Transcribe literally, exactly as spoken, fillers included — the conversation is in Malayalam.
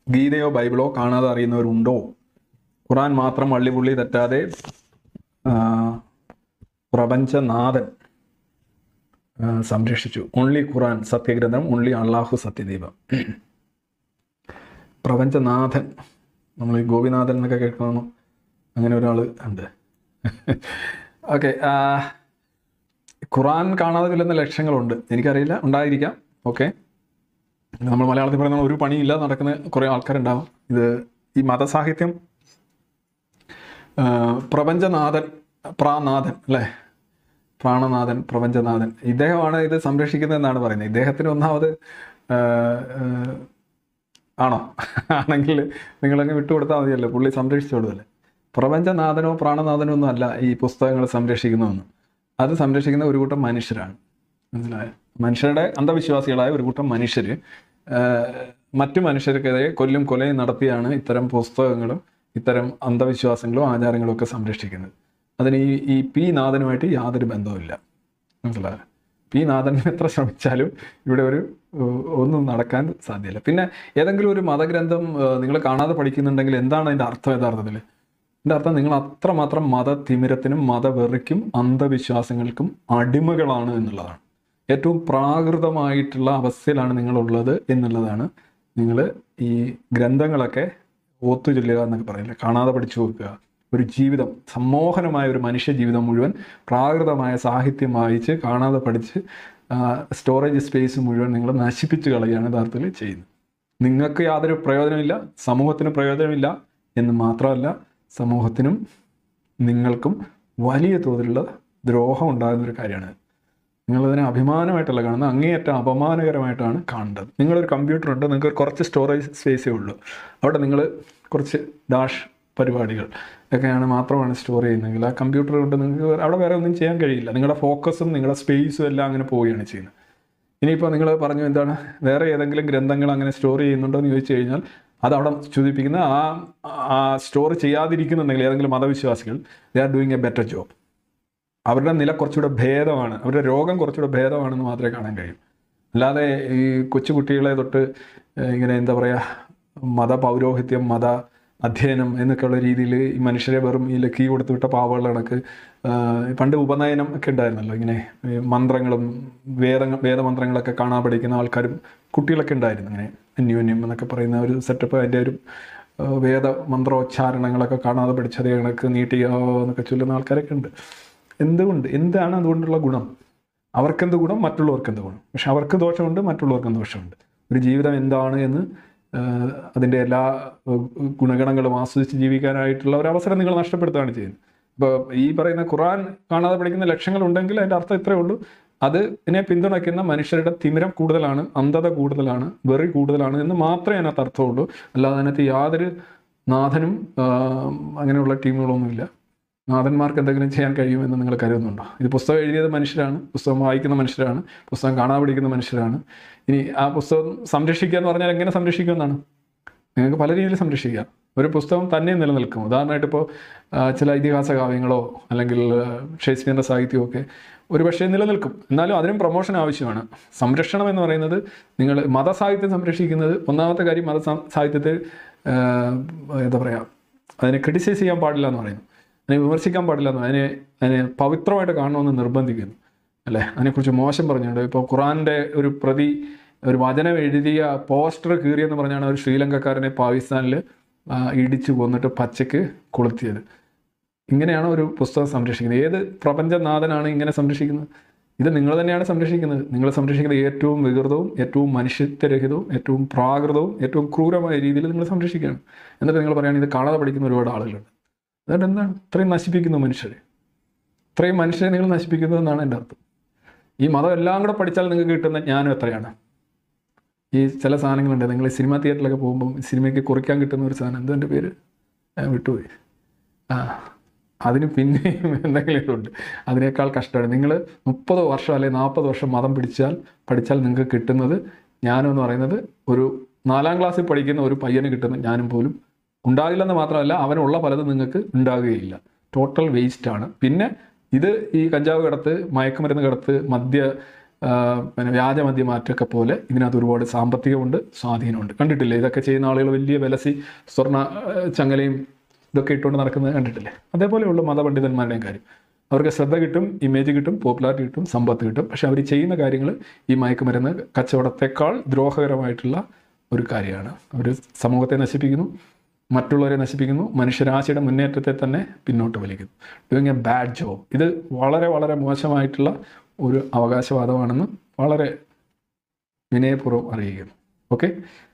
ഗീതയോ ബൈബിളോ കാണാതെ അറിയുന്നവരുണ്ടോ? ഖുറാൻ മാത്രം വള്ളിപുള്ളി തെറ്റാതെ പ്രപഞ്ചനാഥൻ സംരക്ഷിച്ചു. ഓൺലി ഖുറാൻ സത്യഗ്രന്ഥം, ഓൺലി അള്ളാഹു സത്യദീപം. പ്രപഞ്ചനാഥൻ, നമ്മൾ ഈ ഗോപിനാഥൻ എന്നൊക്കെ കേൾക്കുന്നു, അങ്ങനെ ഒരാൾ ഉണ്ട്. ഓക്കെ, ഖുറാൻ കാണാതെ ചെല്ലുന്ന ലക്ഷ്യങ്ങളുണ്ട്, എനിക്കറിയില്ല, ഉണ്ടായിരിക്കാം. ഓക്കെ, നമ്മൾ മലയാളത്തിൽ പറയുന്ന ഒരു പണിയില്ല നടക്കുന്ന കുറേ ആൾക്കാരുണ്ടാവും. ഇത് ഈ മതസാഹിത്യം പ്രപഞ്ചനാഥൻ, പ്രാനാഥൻ അല്ലേ, പ്രാണനാഥൻ, പ്രപഞ്ചനാഥൻ, ഇദ്ദേഹമാണ് ഇത് സംരക്ഷിക്കുന്നത് എന്നാണ് പറയുന്നത്. ഇദ്ദേഹത്തിന് ഒന്നാമത് ആണോ? ആണെങ്കിൽ നിങ്ങളങ്ങ് വിട്ടുകൊടുത്താൽ മതിയല്ലോ, പുള്ളി സംരക്ഷിച്ചോടുമല്ലേ. പ്രപഞ്ചനാഥനോ പ്രാണനാഥനോ ഒന്നും അല്ല ഈ പുസ്തകങ്ങൾ സംരക്ഷിക്കുന്നതെന്ന്. അത് സംരക്ഷിക്കുന്ന ഒരു കൂട്ടം മനുഷ്യരാണ്, മനസ്സിലായോ? മനുഷ്യരുടെ അന്ധവിശ്വാസികളായ ഒരു കൂട്ടം മനുഷ്യർ മറ്റു മനുഷ്യർക്കെതിരെ കൊല്ലും കൊലയും നടത്തിയാണ് ഇത്തരം പുസ്തകങ്ങളും ഇത്തരം അന്ധവിശ്വാസങ്ങളും ആചാരങ്ങളും ഒക്കെ സംരക്ഷിക്കുന്നത്. അതിന് ഈ ഈ പി നാഥനുമായിട്ട് യാതൊരു ബന്ധവുമില്ല, മനസ്സിലായോ? പി നാഥൻ എത്ര ശ്രമിച്ചാലും ഇവിടെ ഒരു ഒന്നും നടക്കാൻ സാധ്യമല്ല. പിന്നെ ഏതെങ്കിലും ഒരു മതഗ്രന്ഥം നിങ്ങൾ കാണാതെ പഠിക്കുന്നുണ്ടെങ്കിൽ എന്താണ് അതിൻ്റെ അർത്ഥം? യഥാർത്ഥത്തിൽ എൻ്റെ അർത്ഥം നിങ്ങൾ അത്രമാത്രം മതതിമിരത്തിനും മതവെറിക്കും അന്ധവിശ്വാസങ്ങൾക്കും അടിമകളാണ് എന്നുള്ളതാണ്. ഏറ്റവും പ്രാകൃതമായിട്ടുള്ള അവസ്ഥയിലാണ് നിങ്ങളുള്ളത് എന്നുള്ളതാണ്. നിങ്ങൾ ഈ ഗ്രന്ഥങ്ങളൊക്കെ ഓത്തുചൊല്ലുക എന്നൊക്കെ പറയില്ല, കാണാതെ പഠിച്ചു നോക്കുക. ഒരു ജീവിതം, സമ്മോഹനമായ ഒരു മനുഷ്യ ജീവിതം മുഴുവൻ പ്രാകൃതമായ സാഹിത്യം വായിച്ച് കാണാതെ പഠിച്ച് സ്റ്റോറേജ് സ്പേസ് മുഴുവൻ നിങ്ങൾ നശിപ്പിച്ച് കളയുകയാണ് യഥാർത്ഥത്തിൽ ചെയ്യുന്നത്. നിങ്ങൾക്ക് യാതൊരു പ്രയോജനമില്ല, സമൂഹത്തിന് പ്രയോജനമില്ല എന്ന് മാത്രമല്ല, സമൂഹത്തിനും നിങ്ങൾക്കും വലിയ തോതിലുള്ള ദ്രോഹം ഉണ്ടാകുന്നൊരു കാര്യമാണ്. നിങ്ങളതിനെ അഭിമാനമായിട്ടല്ല കാണുന്നത്, അങ്ങേയറ്റം അപമാനകരമായിട്ടാണ് കാണേണ്ടത്. നിങ്ങളൊരു കമ്പ്യൂട്ടർ ഉണ്ട്, നിങ്ങൾക്ക് കുറച്ച് സ്റ്റോറേജ് സ്പേസേ ഉള്ളൂ, അവിടെ നിങ്ങൾ കുറച്ച് ഡാഷ് പരിപാടികൾ ഒക്കെയാണ് മാത്രമാണ് സ്റ്റോർ ചെയ്യുന്നതെങ്കിൽ ആ കമ്പ്യൂട്ടർ കൊണ്ട് നിങ്ങൾക്ക് അവിടെ വേറെ ഒന്നും ചെയ്യാൻ കഴിയില്ല. നിങ്ങളുടെ ഫോക്കസും നിങ്ങളുടെ സ്പേസും എല്ലാം അങ്ങനെ പോവുകയാണ് ചെയ്യുന്നത്. ഇനിയിപ്പോൾ നിങ്ങൾ പറഞ്ഞു എന്താണ് വേറെ ഏതെങ്കിലും ഗ്രന്ഥങ്ങൾ അങ്ങനെ സ്റ്റോർ ചെയ്യുന്നുണ്ടോ എന്ന് ചോദിച്ചു കഴിഞ്ഞാൽ അത് അവിടെ സൂചിപ്പിക്കുന്ന ആ ആ സ്റ്റോർ ചെയ്യാതിരിക്കുന്നുണ്ടെങ്കിൽ ഏതെങ്കിലും മതവിശ്വാസികൾ they are doing a better job. അവരുടെ നില കുറച്ചുകൂടെ ഭേദമാണ്, അവരുടെ രോഗം കുറച്ചുകൂടെ ഭേദമാണെന്ന് മാത്രമേ കാണാൻ കഴിയൂ. അല്ലാതെ ഈ കൊച്ചുകുട്ടികളെ തൊട്ട് ഇങ്ങനെ എന്താ പറയുക മത പൗരോഹിത്യം, മത അധ്യയനം എന്നൊക്കെയുള്ള രീതിയിൽ ഈ മനുഷ്യരെ വെറും ഈ ലക്കി കൊടുത്തു വിട്ട പാവകളുടെ കണക്ക് പണ്ട് ഉപനയനം ഒക്കെ ഉണ്ടായിരുന്നല്ലോ, ഇങ്ങനെ മന്ത്രങ്ങളും വേദ വേദമന്ത്രങ്ങളൊക്കെ കാണാൻ പഠിക്കുന്ന ആൾക്കാരും കുട്ടികളൊക്കെ ഉണ്ടായിരുന്നു. ഇങ്ങനെ അന്യോന്യം എന്നൊക്കെ പറയുന്ന ഒരു സെറ്റപ്പ്, അതിൻ്റെ ഒരു വേദമന്ത്രോച്ചാരണങ്ങളൊക്കെ കാണാതെ പഠിച്ചതേ കണക്ക് നീട്ടിയോ എന്നൊക്കെ ചൊല്ലുന്ന ആൾക്കാരൊക്കെ ഉണ്ട്. എന്തുകൊണ്ട്? എന്താണ് അതുകൊണ്ടുള്ള ഗുണം? അവർക്കെന്ത് ഗുണം, മറ്റുള്ളവർക്കെന്ത് ഗുണം? പക്ഷെ അവർക്ക് ദോഷമുണ്ട്, മറ്റുള്ളവർക്കും ദോഷമുണ്ട്. ഒരു ജീവിതം എന്താണ് എന്ന് അതിൻ്റെ എല്ലാ ഗുണഗണങ്ങളും ആസ്വദിച്ച് ജീവിക്കാനായിട്ടുള്ള ഒരു അവസരം നിങ്ങൾ നഷ്ടപ്പെടുത്തുകയാണ് ചെയ്യുന്നത്. ഇപ്പോൾ ഈ പറയുന്ന ഖുറാൻ കാണാതെ പഠിക്കുന്ന ലക്ഷ്യങ്ങളുണ്ടെങ്കിൽ അതിൻ്റെ അർത്ഥം ഇത്രയേ ഉള്ളൂ, അത് ഇതിനെ പിന്തുണയ്ക്കുന്ന മനുഷ്യരുടെ തിമിരം കൂടുതലാണ്, അന്ധത കൂടുതലാണ്, വെറി കൂടുതലാണ് എന്ന് മാത്രമേ അതിനകത്ത് അർത്ഥമുള്ളൂ. അല്ലാതെ അതിനകത്ത് യാതൊരു നാഥനും അങ്ങനെയുള്ള ടീമുകളൊന്നുമില്ല. നാഥന്മാർക്ക് എന്തെങ്കിലും ചെയ്യാൻ കഴിയുമെന്ന് നിങ്ങൾ കരുതുന്നുണ്ടോ? ഇത് പുസ്തകം എഴുതിയത് മനുഷ്യരാണ്, പുസ്തകം വായിക്കുന്ന മനുഷ്യരാണ്, പുസ്തകം കാണാതെ പഠിക്കുന്ന മനുഷ്യരാണ്. ഇനി ആ പുസ്തകം സംരക്ഷിക്കുക എന്ന് പറഞ്ഞാൽ എങ്ങനെ സംരക്ഷിക്കുമെന്നാണ്? നിങ്ങൾക്ക് പല രീതിയിൽ സംരക്ഷിക്കാം. ഒരു പുസ്തകം തന്നെ നിലനിൽക്കും. ഉദാഹരണമായിട്ട് ഇപ്പോൾ ചില ഇതിഹാസ കാവ്യങ്ങളോ അല്ലെങ്കിൽ ഷേക്സ്പിയറിൻ്റെ സാഹിത്യമൊക്കെ ഒരു പക്ഷേ നിലനിൽക്കും, എന്നാലും അതിനും പ്രൊമോഷൻ ആവശ്യമാണ്. സംരക്ഷണം എന്ന് പറയുന്നത്, നിങ്ങൾ മതസാഹിത്യം സംരക്ഷിക്കുന്നത്, ഒന്നാമത്തെ കാര്യം മത സാഹിത്യത്തെ എന്താ പറയുക, അതിനെ ക്രിട്ടിസൈസ് ചെയ്യാൻ പാടില്ല എന്ന് പറയുന്നു, അതിനെ വിമർശിക്കാൻ പാടില്ല എന്ന്, അതിനെ അതിനെ പവിത്രമായിട്ട് കാണണമെന്ന് നിർബന്ധിക്കുന്നു അല്ലേ, അതിനെക്കുറിച്ച് മോശം പറഞ്ഞുകൊണ്ട്. ഇപ്പോൾ ഖുറാൻ്റെ ഒരു പ്രതി ഒരു വചനം എഴുതിയ പോസ്റ്റർ കീറിയെന്ന് പറഞ്ഞാണ് ഒരു ശ്രീലങ്കക്കാരനെ പാകിസ്ഥാനിൽ ഇടിച്ചു കൊന്നിട്ട് പച്ചയ്ക്ക് കൊളുത്തിയത്. ഇങ്ങനെയാണ് ഒരു പുസ്തകം സംരക്ഷിക്കുന്നത്. ഏത് പ്രപഞ്ചനാഥനാണ് ഇങ്ങനെ സംരക്ഷിക്കുന്നത്? ഇത് നിങ്ങൾ തന്നെയാണ് സംരക്ഷിക്കുന്നത്. നിങ്ങൾ സംരക്ഷിക്കുന്നത് ഏറ്റവും വികൃതവും ഏറ്റവും മനുഷ്യത്വരഹിതവും ഏറ്റവും പ്രാകൃതവും ഏറ്റവും ക്രൂരമായ രീതിയിൽ നിങ്ങൾ സംരക്ഷിക്കുകയാണ്. എന്നിട്ട് നിങ്ങൾ പറയുകയാണ് ഇത് കാണാതെ പഠിക്കുന്ന ഒരുപാട് ആളുകളുണ്ട്. അതുകൊണ്ട് എന്താണ് ഇത്രയും നശിപ്പിക്കുന്നു മനുഷ്യരെ? ഇത്രയും മനുഷ്യരെ നിങ്ങൾ നശിപ്പിക്കുന്നു എന്നാണ് എൻ്റെ അർത്ഥം. ഈ മതം എല്ലാം കൂടെ പഠിച്ചാൽ നിങ്ങൾക്ക് കിട്ടുന്ന ജ്ഞാനം എത്രയാണ്? ഈ ചില സാധനങ്ങളുണ്ട്, നിങ്ങൾ സിനിമ തിയേറ്ററിലൊക്കെ പോകുമ്പം സിനിമയ്ക്ക് കുറിക്കാൻ കിട്ടുന്ന ഒരു സാധനം, എന്തോ എൻ്റെ പേര് വിട്ടുപോയി, ആ അതിന് പിന്നെയും എന്തെങ്കിലും ഉണ്ട്. അതിനേക്കാൾ കഷ്ടമാണ്. നിങ്ങൾ മുപ്പത് വർഷം അല്ലെങ്കിൽ നാൽപ്പത് വർഷം മതം പിടിച്ചാൽ പഠിച്ചാൽ നിങ്ങൾക്ക് കിട്ടുന്നത് ജ്ഞാനം എന്ന് പറയുന്നത് ഒരു നാലാം ക്ലാസ്സിൽ പഠിക്കുന്ന ഒരു പയ്യന് കിട്ടുന്ന ജ്ഞാനം പോലും ഉണ്ടാകില്ലെന്ന് മാത്രമല്ല, അവനുള്ള പലതും നിങ്ങൾക്ക് ഉണ്ടാകുകയില്ല. ടോട്ടൽ വേസ്റ്റാണ്. പിന്നെ ഇത് ഈ കഞ്ചാവ് കടത്ത്, മയക്കുമരുന്ന് കടത്ത്, മദ്യ പിന്നെ വ്യാജമദ്യമാറ്റമൊക്കെ പോലെ ഇതിനകത്ത് ഒരുപാട് സാമ്പത്തികമുണ്ട്, സ്വാധീനമുണ്ട്. കണ്ടിട്ടില്ലേ ഇതൊക്കെ ചെയ്യുന്ന ആളുകൾ വലിയ വിലസി സ്വർണ്ണ ചങ്ങലയും ഇതൊക്കെ ഇട്ടുകൊണ്ട് നടക്കുന്നത് കണ്ടിട്ടില്ലേ? അതേപോലെയുള്ള മതപണ്ഡിതന്മാരുടെയും കാര്യം. അവർക്ക് ശ്രദ്ധ കിട്ടും, ഇമേജ് കിട്ടും, പോപ്പുലാരിറ്റി കിട്ടും, സമ്പത്ത് കിട്ടും. പക്ഷെ അവർ ചെയ്യുന്ന കാര്യങ്ങൾ ഈ മയക്കുമരുന്ന് കച്ചവടത്തെക്കാൾ ദ്രോഹകരമായിട്ടുള്ള ഒരു കാര്യമാണ്. അവർ സമൂഹത്തെ നശിപ്പിക്കുന്നു, മറ്റുള്ളവരെ നശിപ്പിക്കുന്നു, മനുഷ്യരാശിയുടെ മുന്നേറ്റത്തെ തന്നെ പിന്നോട്ട് വലിക്കുന്നു. Doing a bad job. ഇത് വളരെ വളരെ മോശമായിട്ടുള്ള ഒരു അവകാശവാദമാണെന്ന് വളരെ വിനയപൂർവ്വം അറിയിക്കുന്നു. ഓക്കെ.